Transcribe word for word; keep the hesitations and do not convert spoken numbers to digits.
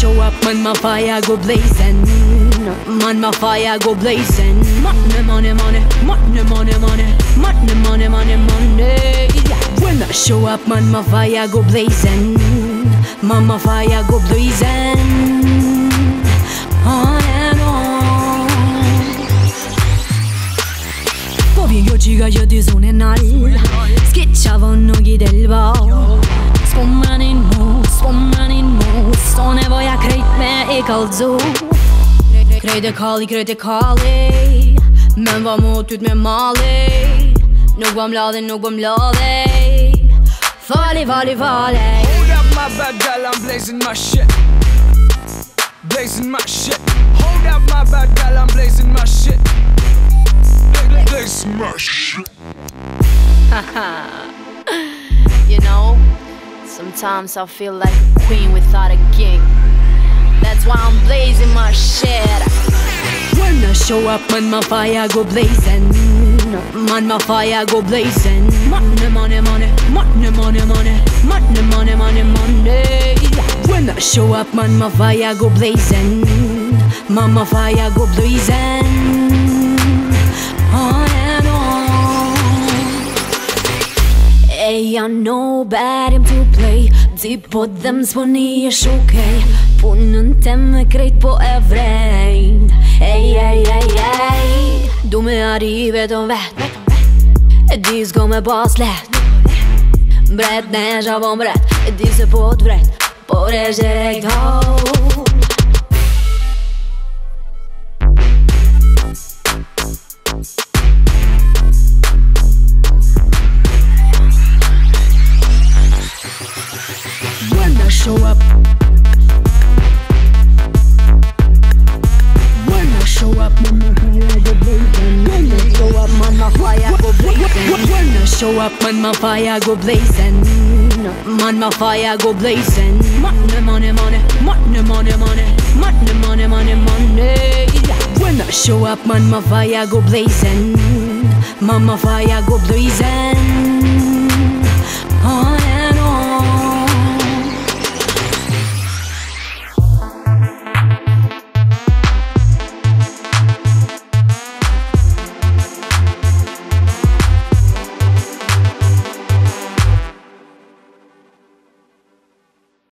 show up, man, my fire go blazing. Man, my fire go blazing. Money, money, money, money, money, money, money, money, money, money. When I show up, man, my fire go blazing. Man, my fire go blazing. On and on. Powigodziga io sono in al. Schiacciavano chi del val. Spomran in mo, spomran in mo. Stone voia krejt me I kallzo. Krejt kalli, krejt kalli. Men var mot ut med mali. Nog var mlade, nog var mlade. Farlig, farlig, farlig. Hold up my bad girl, I'm blazing my shit. Blazing my shit. Hold up my bad girl, I'm blazing my shit. Blazing my shit. You know, sometimes I feel like a queen without a king. That's why I'm blazing my shit. When I show up, man, my fire go blazing. Man, my fire go blazing. Money, money, money, money, money, money, money, money, money, money. When I show up, man, my fire go blazing. Man, my fire go blazing. On and on. Hey, I know bad him to play. Deep på dem små ni är okej. Punnen temme krejt på evrein. Hey, hey, hey, hey. Du med ari vet om vet. De ska med bara slätt. Brett när jag var brett. De ser på ett brett. På det direkt håll. When I show up, when I show up, man, my fire go blazing. When I show up, man, my fire go blazing. When I show up, man, my fire go blazing. Man, my fire go blazing. Money, money, money, money, money, money, money, money, money, money. When I show up, man, my fire go blazing. Man, my fire go blazing. Oh.